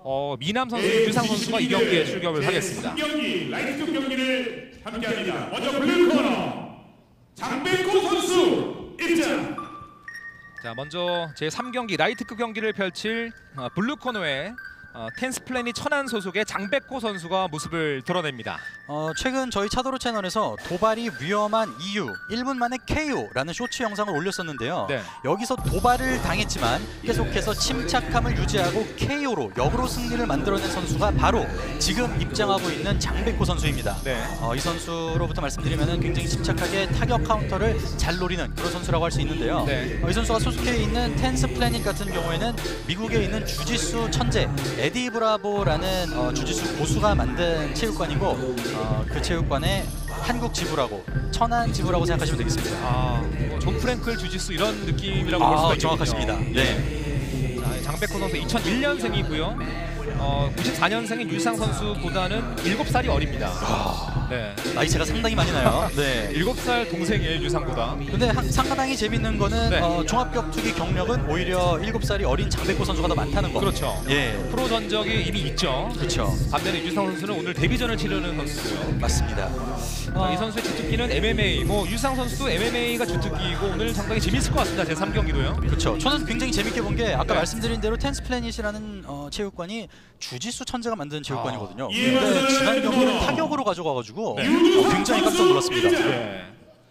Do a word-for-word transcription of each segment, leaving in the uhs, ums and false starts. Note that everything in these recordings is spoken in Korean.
어, 미남 선수, 유주상 선수가 이 경기에 출격을 하겠습니다. 경기 라이트 경기를 함께합니다. 먼저 블루 코너 장백호 선수 입장. 자, 먼저 제삼 경기 라이트급 경기를 펼칠 어, 블루 코너의 어, 텐스플래닛 천안 소속의 장백호 선수가 모습을 드러냅니다. 어, 최근 저희 차도로 채널에서 도발이 위험한 이유 일 분 만에 케이오라는 쇼츠 영상을 올렸었는데요. 네. 여기서 도발을 당했지만 계속해서 침착함을 유지하고 케이오로 역으로 승리를 만들어낸 선수가 바로 지금 입장하고 있는 장백호 선수입니다. 네. 어, 이 선수로부터 말씀드리면 굉장히 침착하게 타격 카운터를 잘 노리는 그런 선수라고 할 수 있는데요. 네. 어, 이 선수가 소속해 있는 텐스플래닛 같은 경우에는 미국에 있는 주짓수 천재 에디 브라보라는 어, 주짓수 고수가 만든 체육관이고 어, 그 체육관의 한국 지부라고 천안 지부라고 생각하시면 되겠습니다. 아, 뭐 존 프랭클 주짓수 이런 느낌이라고 볼 수가 아, 있겠군요. 정확하십니다. 네. 자, 장백호 선수 이천일 년생이고요. 어, 구십사 년생인 유상 선수보다는 일곱 살이 어립니다. 아, 네. 나이 차가 상당히 많이 나요. 네. 일곱 살 동생이에요, 유상보다. 근데 한, 상당히 재밌는 거는 네. 어, 종합격투기 경력은 오히려 일곱 살이 어린 장백호 선수가 더 많다는 거. 그렇죠. 예. 프로 전적이 이미 있죠. 그렇죠. 반면에 유상 선수는 오늘 데뷔전을 치르는 선수고요. 맞습니다. 자, 어, 이 선수의 주특기는 엠엠에이. 뭐 유상 선수도 엠엠에이가 주특기이고 오늘 상당히 재밌을 것 같습니다. 제삼 경기도요. 그렇죠. 저는 굉장히 재밌게 본 게 아까 네. 말씀드린 대로 텐스플래닛이라는 어, 체육관이 주짓수 천재가 만든 체육관이거든요. 아. 근데 지난 경기는 타격으로 가져가가지고 어, 굉장히 깜짝 놀랐습니다. 네.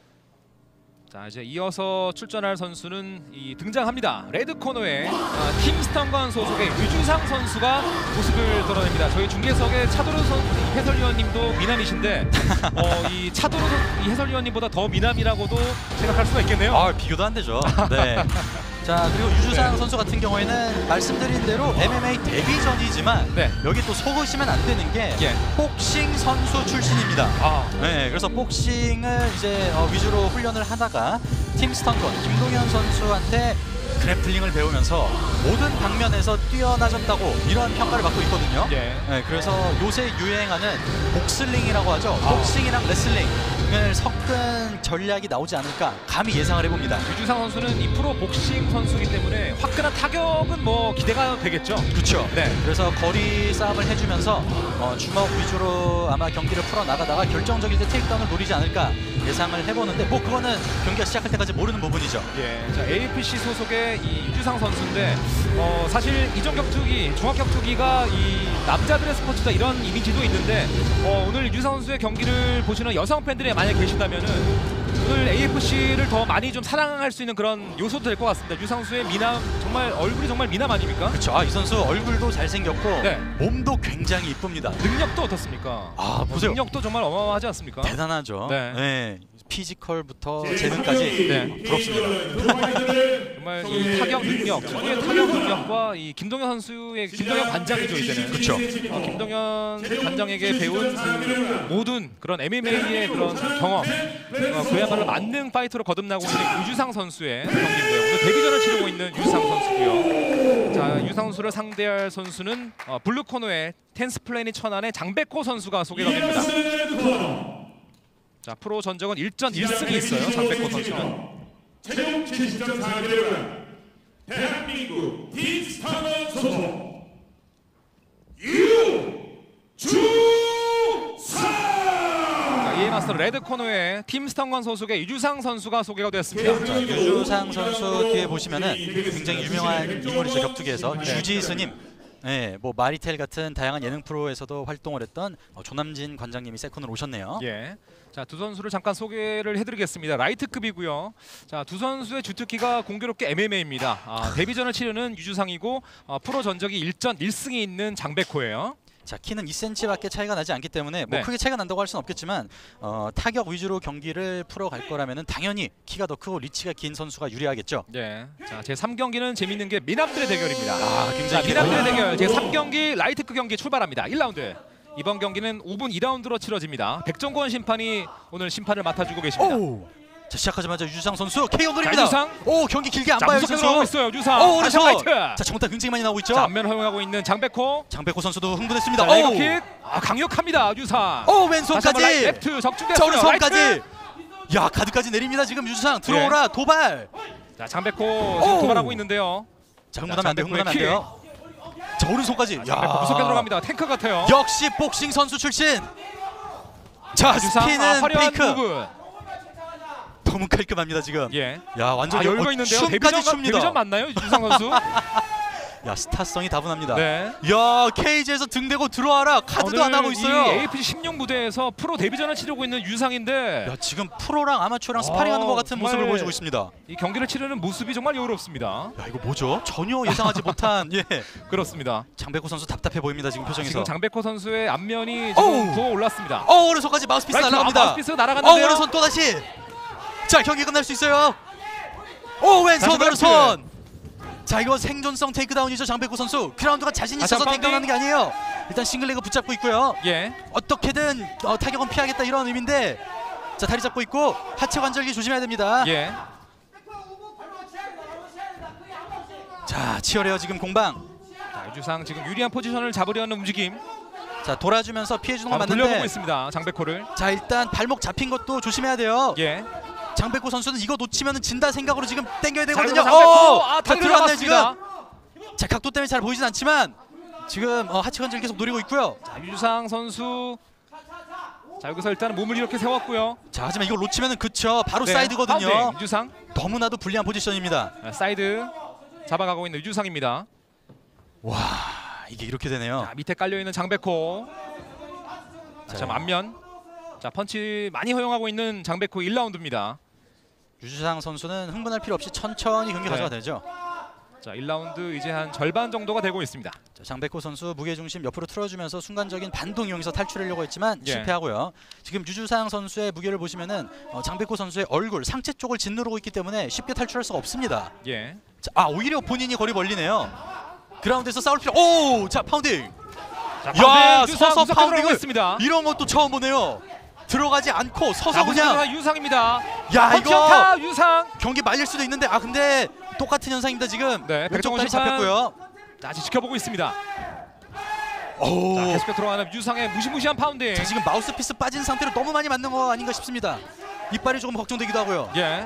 자, 이제 이어서 출전할 선수는 이 등장합니다. 레드 코너에 아, 팀스턴건 소속의 유주상 선수가 모습을 드러냅니다. 저희 중계석의 차도로 선 해설위원님도 미남이신데 어, 이 차도로 선, 이 해설위원님보다 더 미남이라고도 생각할 수가 있겠네요. 아, 비교도 안 되죠. 네. 자, 그리고 유주상 네. 선수 같은 경우에는 말씀드린 대로 엠엠에이 데뷔전이지만 네. 여기 또 속으시면 안 되는 게 예. 복싱 선수 출신입니다. 아, 네, 그래서 복싱을 이제 어, 위주로 훈련을 하다가 팀스턴건 김동현 선수한테 그래플링을 배우면서 모든 방면에서 뛰어나졌다고 이런 평가를 받고 있거든요. 예. 네, 그래서 요새 유행하는 복슬링이라고 하죠. 복싱이랑 레슬링을 섞은 전략이 나오지 않을까 감히 예상을 해봅니다. 유주상 선수는 이 프로 복싱 선수이기 때문에 화끈한 타격은 뭐 기대가 되겠죠. 그렇죠. 네. 그래서 거리 싸움을 해주면서 어, 주먹 위주로 아마 경기를 풀어 나가다가 결정적일 때 테이크다운을 노리지 않을까 예상을 해보는데 뭐 그거는 경기가 시작할 때까지 모르는 부분이죠. 예, 자 에이에프씨 소속의 이 유주상 선수인데 어, 사실 이종 격투기, 종합 격투기가 이 남자들의 스포츠다 이런 이미지도 있는데 어, 오늘 유주상 선수의 경기를 보시는 여성 팬들이 만약 계시다면은 오늘 에이에프씨를 더 많이 좀 사랑할 수 있는 그런 요소도 될 것 같습니다. 유주상 선수의 미남 정말 얼굴이 정말 미남 아닙니까? 그렇죠. 아, 이 선수 얼굴도 잘생겼고 네. 몸도 굉장히 이쁩니다. 능력도 어떻습니까? 아, 보세요. 능력도 정말 어마어마하지 않습니까? 대단하죠. 네. 네. 피지컬부터 재능까지 네. 부럽습니다. 정말 이 타격 능력, 특유의 타격 능력과 이 김동현 선수의 김동현 관장이죠 이제는. 그렇죠. 어, 김동현 관장에게 배운 그 모든 그런 엠엠에이의 그런 경험, 어, 그야말로 만능 파이터로 거듭나고 있는 유주상 선수의 경기인데요. 오늘 데뷔전을 치르고 있는 유상 선수고요. 자, 유상 선수를 상대할 선수는 어, 블루 코너의 텐스플래닛 천안의 장백호 선수가 소개가 됩니다. 자, 프로 전적은 일 전 일 승이 있어요. 장백호 선수는. 최종 칠십 점 사 킬로그램 대한민국 팀스턴건 소속 유주상. 이에 맞서 레드 코너의 팀스턴건 소속의 유주상 선수가 소개가 되었습니다. 자, 유주상 선수 뒤에 보시면은 굉장히 유명한 인물이죠. 격투기에서 주지스님. 네, 뭐 마리텔 같은 다양한 예능 프로에서도 활동을 했던 어, 조남진 관장님이 세컨으로 오셨네요. 예. 자, 두 선수를 잠깐 소개를 해드리겠습니다. 라이트급이고요. 자, 두 선수의 주특기가 공교롭게 엠엠에이입니다. 아, 데뷔전을 치르는 유주상이고 어, 프로 전적이 일 전 일 승이 있는 장백호예요. 자, 키는 이 센티미터밖에 차이가 나지 않기 때문에 뭐 네. 크게 차이가 난다고 할 수는 없겠지만 어, 타격 위주로 경기를 풀어갈 거라면은 당연히 키가 더 크고 리치가 긴 선수가 유리하겠죠. 네. 자, 제삼 경기는 재밌는 게 미남들의 대결입니다. 아, 자, 굉장히 미남들의 대결 제삼 경기 라이트급 경기 출발합니다. 일 라운드. 이번 경기는 오 분 이 라운드로 치러집니다. 백정권 심판이 오늘 심판을 맡아주고 계십니다. 오! 자, 시작하자마자 유주상 선수 케이오 노립니다. 자, 유주상. 오, 경기 길게 안 자, 봐요, 무섭게 선수. 들어가고 있어요. 유주상. 오, 다시 그래서 라이트. 자, 정타 굉장히 많이 나오고 있죠. 자, 앞면 허용하고 있는 장백호. 장백호 선수도 흥분했습니다. 자, 오! 레이거킥. 아, 강력합니다. 유주상. 오, 다시 한번 왼손까지. 라이- 레프트 자, 적중됐어요. 오른손까지. 라이트. 야, 가드까지 내립니다. 지금 유주상 들어오라 도발. 자, 장백호 지금 오. 도발하고 있는데요. 자, 흥분하면 안 돼요. 장백호의 흥분하면 안 돼요. 자, 오른손까지. 야, 무섭게 들어갑니다. 탱크 같아요. 역시 복싱 선수 출신. 자, 유상, 스피는 아, 화려한 페이크. 무브. 너무 깔끔합니다 지금. 예. 야, 완전 아, 여유가 있는데요. 춤까지 데뷔전, 춥니다. 데뷔전 맞나요, 유상 선수? 야, 스타성이 다분합니다. 네. 야, 케이지에서 등 대고 들어와라. 카드도 안 하고 있어요. 이 에이피지 십육 무대에서 프로 데뷔전을 치르고 있는 유상인데 야, 지금 프로랑 아마추어랑 스파링하는 어, 것 같은 정말 모습을 보여주고 있습니다. 이 경기를 치르는 모습이 정말 여유롭습니다. 야, 이거 뭐죠? 전혀 예상하지 못한 예. 그렇습니다. 장백호 선수 답답해 보입니다 지금 표정에서. 지금 장백호 선수의 앞면이 어우. 지금 부어 올랐습니다. 어, 오른손까지 마우스피스 라이트, 날아갑니다. 아, 마우스피스 어, 날아갔는데요. 오른손 또 다시. 자, 경기 끝날 수 있어요. 오, 왼손 다시 오른손. 자, 이거 생존성 테이크다운이죠 장백호 선수. 그라운드가 자신 다시 있어서 한 테이크다운하는 게 아니에요. 일단 싱글레그 붙잡고 있고요. 예. 어떻게든 어, 타격은 피하겠다 이런 의미인데, 자, 다리 잡고 있고 하체 관절기 조심해야 됩니다. 예. 자, 치열해요 지금 공방. 자, 유주상 지금 유리한 포지션을 잡으려는 움직임. 자, 돌아주면서 피해주는 건 바로 돌려보고 맞는데, 있습니다. 장백호를. 자, 일단 발목 잡힌 것도 조심해야 돼요. 예. 장백호 선수는 이거 놓치면 진다 생각으로 지금 당겨야 되거든요. 자, 장백호. 어! 아, 자, 다리를 들어갔네요 잡았습니다. 지금. 자, 각도 때문에 잘 보이진 않지만 지금 어, 하체 관절 계속 노리고 있고요. 자, 유주상 선수. 자, 여기서 일단 몸을 이렇게 세웠고요. 자, 하지만 이거 놓치면은 그쵸, 바로 네, 사이드거든요. 파운딩, 유주상. 너무나도 불리한 포지션입니다. 자, 사이드 잡아가고 있는 유주상입니다. 와, 이게 이렇게 되네요. 자, 밑에 깔려 있는 장백호. 자, 자, 앞면. 자, 펀치 많이 허용하고 있는 장백호 일 라운드입니다. 유주상 선수는 흥분할 필요 없이 천천히 경기 네. 가져가 되죠. 자, 일 라운드 이제 한 절반 정도가 되고 있습니다. 자, 장백호 선수 무게 중심 옆으로 틀어주면서 순간적인 반동 이용해서 탈출하려고 했지만 예. 실패하고요. 지금 유주상 선수의 무게를 보시면은 어, 장백호 선수의 얼굴, 상체 쪽을 짓누르고 있기 때문에 쉽게 탈출할 수가 없습니다. 예. 자, 아, 오히려 본인이 거리 벌리네요. 그라운드에서 싸울 필요. 오, 자, 파운딩. 자, 야, 파운딩, 유상 서서 무섭게 들어가고 파운딩을 있습니다. 이런 것도 처음 보네요. 들어가지 않고 서서 자, 그냥. 그냥 유상입니다. 야, 펀치타 이거 유상. 경기 말릴 수도 있는데, 아, 근데 똑같은 현상입니다 지금. 네, 왼쪽 백종원 다리 심판. 잡혔고요. 자, 아직 지켜보고 있습니다. 오. 자, 계속해서 들어가는 유상의 무시무시한 파운딩. 자, 지금 마우스피스 빠진 상태로 너무 많이 맞는 거 아닌가 싶습니다. 이빨이 조금 걱정되기도 하고요. 예.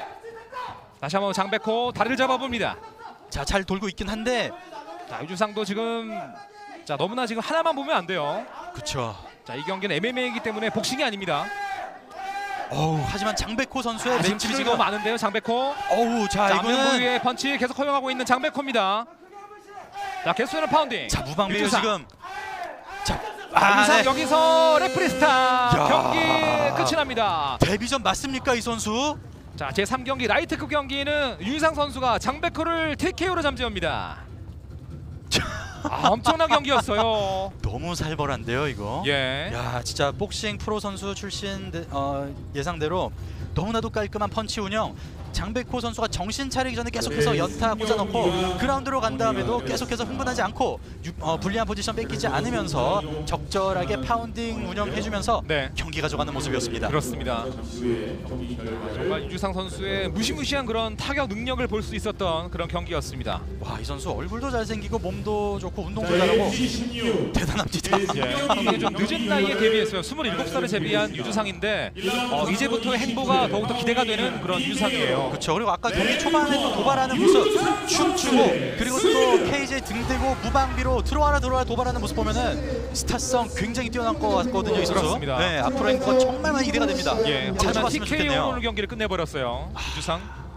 다시 한번 장백호 다리를 잡아봅니다. 자, 잘 돌고 있긴 한데, 자, 유주상도 지금 자 너무나 지금 하나만 보면 안 돼요. 그쵸. 자, 이 경기는 엠엠에이이기 때문에 복싱이 아닙니다. 어우, 하지만 장백호 선수의 아, 지금 멘치를 치료가 지금. 너무 많은데요, 장백호. 어우, 자, 자, 앞면 이거는 부위에 펀치 계속 허용하고 있는 장백호입니다. 자, 계속되는 파운딩. 자, 무방비예요 유주상. 지금. 자, 아, 아, 유상 네. 여기서 레프리 스탑. 야. 경기 끝이 납니다. 데뷔전 맞습니까 이 선수? 자, 제삼 경기 라이트급 경기는 유상 선수가 장백호를 티케이오로 잠재웁니다. 아, 엄청난 경기였어요. 너무 살벌한데요 이거. 예. 야, 진짜 복싱 프로 선수 출신 데- 어, 예상대로 너무나도 깔끔한 펀치 운영. 장백호 선수가 정신 차리기 전에 계속해서 연타 꽂아놓고 그라운드로 간 다음에도 계속해서 흥분하지 않고 유, 어, 불리한 포지션 뺏기지 않으면서 적절하게 파운딩 운영해주면서 네. 경기 가져가는 모습이었습니다. 그렇습니다. 정말 유주상 선수의 무시무시한 그런 타격 능력을 볼 수 있었던 그런 경기였습니다. 와, 이 선수 얼굴도 잘생기고 몸도 좋고 운동도 잘하고 대단합니다. 예, 이게 좀 늦은 나이에 데뷔했어요. 스물일곱 살에 데뷔한 유주상인데 어, 이제부터의 행보가 더욱더 기대가 되는 그런 유상이에요. 그렇죠. 그리고 아까 경기 초반에 또 도발하는 모습, 춤추고 그리고 또 케이지에 등대고 무방비로 들어와라 들어와라 도발하는 모습 보면은 스타성 굉장히 뛰어난 것 같거든요, 이 선수. 그렇습니다. 네, 앞으로 행보가 정말 많이 기대가 됩니다. 예, 자주 하지만 봤으면 티케이오로 좋겠네요. 오늘 경기를 끝내버렸어요. 유주상.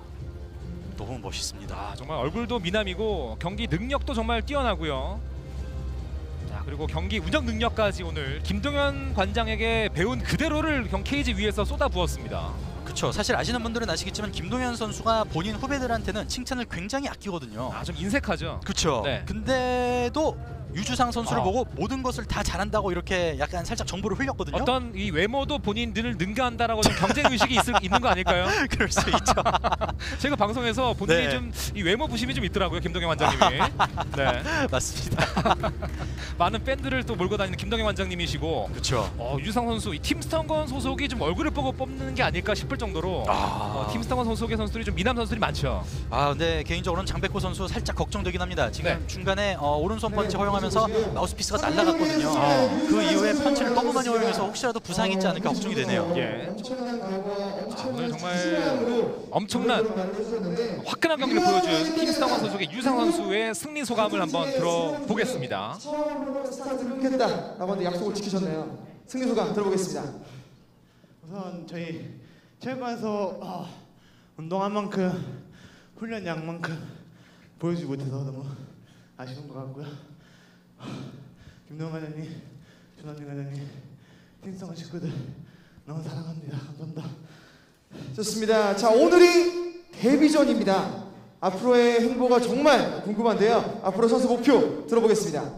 너무 멋있습니다. 아, 정말 얼굴도 미남이고 경기 능력도 정말 뛰어나고요. 자, 그리고 경기 운영 능력까지 오늘 김동현 관장에게 배운 그대로를 경 케이지 위에서 쏟아부었습니다. 그렇죠. 사실 아시는 분들은 아시겠지만 김동현 선수가 본인 후배들한테는 칭찬을 굉장히 아끼거든요. 아, 좀 인색하죠. 그렇죠. 네. 근데도 유주상 선수를 아. 보고 모든 것을 다 잘한다고 이렇게 약간 살짝 정보를 흘렸거든요. 어떤 이 외모도 본인들을 능가한다라고 좀 경쟁 의식이 있을, 있는 거 아닐까요? 그럴 수 있죠. 제가 방송에서 본인이 네. 좀 이 외모 부심이 좀 있더라고요, 김동현 원장님이. 네, 맞습니다. 많은 팬들을 또 몰고 다니는 김동현 원장님이시고, 그렇죠. 어, 유상 선수 이 팀스턴건 소속이 좀 얼굴을 보고 뽑는 게 아닐까 싶을 정도로 아. 어, 팀스턴건 소속의 선수들이 좀 미남 선수들이 많죠. 아, 근데 개인적으로는 장백호 선수 살짝 걱정되긴 합니다. 지금 네. 중간에 어, 오른손 펀치 허용하면서 마우스피스가 날아갔거든요. 어. 그 이후에 펀치를 너무 많이 허용해서 혹시라도 부상이 있지 않을까 걱정이 되네요. 예. 자, 오늘 정말 엄청난 화끈한 경기를 보여준 팀스타원 소속의 유상 선수의 승리 소감을 한번 들어보겠습니다. 처음으로 스타트를 끊겠다라고 하는데 약속을 지키셨네요. 승리 소감 들어보겠습니다. 우선 저희 체육관에서 어, 운동한 만큼 훈련 양만큼 보여주지 못해서 너무 아쉬운 것 같고요. 김동현 과장님, 조남진 과장님, 팀스타원 식구들 너무 사랑합니다. 감사합니다. 좋습니다. 자, 오늘이 데뷔전입니다. 앞으로의 행보가 정말 궁금한데요. 앞으로 선수 목표 들어보겠습니다.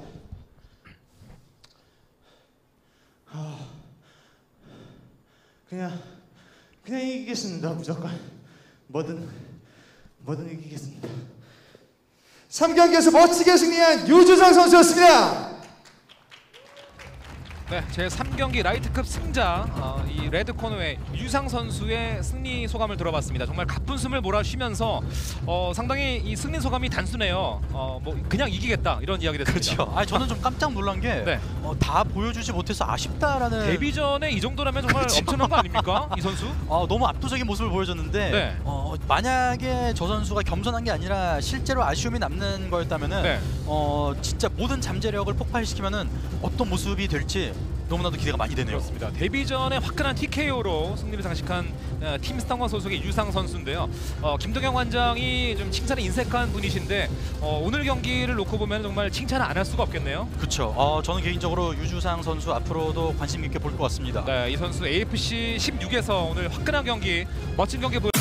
그냥 그냥 이기겠습니다. 무조건 뭐든 뭐든 이기겠습니다. 삼 경기에서 멋지게 승리한 유주상 선수였습니다. 네, 제삼 경기 라이트급 승자 어, 이 레드 코너의 유상 선수의 승리 소감을 들어봤습니다. 정말 가쁜 숨을 몰아쉬면서 어, 상당히 이 승리 소감이 단순해요. 어, 뭐 그냥 이기겠다 이런 이야기를 했습니다. 그렇죠. 아 저는 좀 깜짝 놀란 게 네. 어, 다 보여주지 못해서 아쉽다라는. 데뷔전에 이 정도라면 정말 그렇죠. 엄청난 거 아닙니까? 이 선수? 어, 너무 압도적인 모습을 보여줬는데 네. 어, 만약에 저 선수가 겸손한 게 아니라 실제로 아쉬움이 남는 거였다면은 네. 어, 진짜 모든 잠재력을 폭발시키면은 어떤 모습이 될지 너무나도 기대가 많이 되네요. 그렇습니다. 데뷔전에 화끈한 티케이오로 승리를 장식한 어, 팀스타원 소속의 유상 선수인데요. 어, 김동영 관장이 좀 칭찬에 인색한 분이신데 어, 오늘 경기를 놓고 보면 정말 칭찬을 안 할 수가 없겠네요. 그렇죠. 어, 저는 개인적으로 유주상 선수 앞으로도 관심 있게 볼 것 같습니다. 네, 이 선수 에이에프씨 십육에서 오늘 화끈한 경기, 멋진 경기 보여.